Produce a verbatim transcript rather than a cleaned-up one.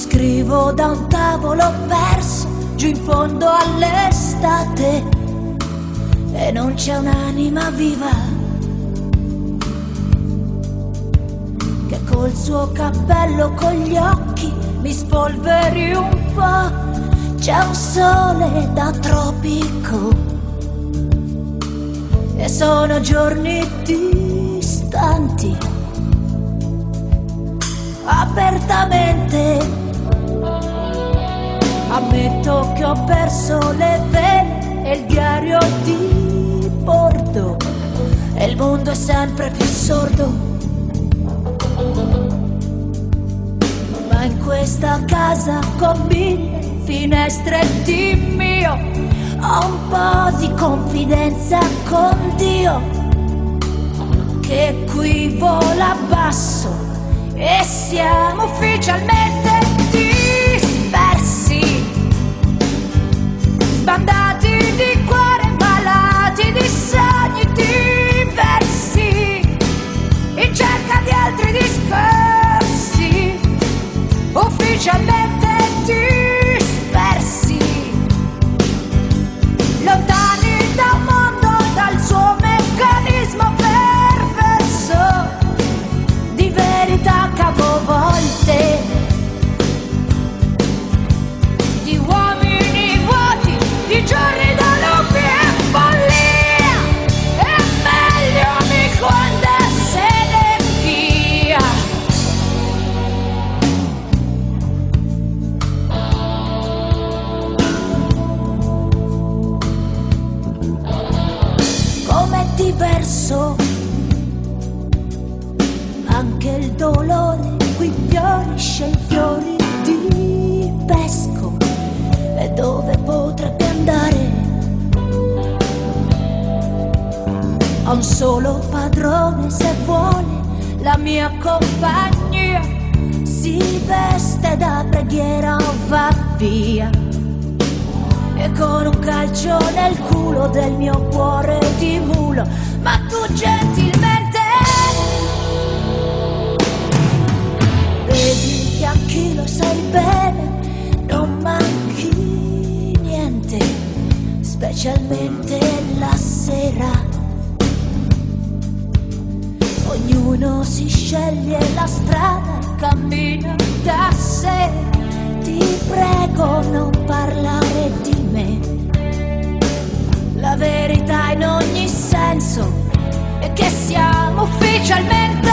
scrivo da un tavolo perso giù in fondo all'estate e non c'è un'anima viva che col suo cappello, con gli occhi mi spolveri un po'. C'è un sole da tropico e sono giorni distanti. Apertamente ammetto che ho perso le vele e il diario di bordo e il mondo è sempre più sordo. Ma in questa casa con mille finestre di mio ho un po' di confidenza con Dio che qui vola basso e siamo ufficialmente dispersi, sbandati di cuore, malati di sogni diversi, in cerca di altri discorsi, ufficialmente dispersi, lontani da un mondo, dal suo meccanismo perverso di verità capovolte, di uomini vuoti, di giorni da lupi e follia. È meglio amico andarsene via. Com'è diverso anche il dolore, qui fiorisce il fiori di pesco. E dove potrebbe andare? Ho un solo padrone se vuole la mia compagnia, si veste da preghiera o va via, e con un calcio nel culo del mio cuore di mulo. Ma tu gentilmente vedi che a chi lo sai bene non manchi niente, specialmente la sera. Ognuno si sceglie la strada e cammina da sé. Ti prego non parlare di me, la verità in ogni senso è che siamo ufficialmente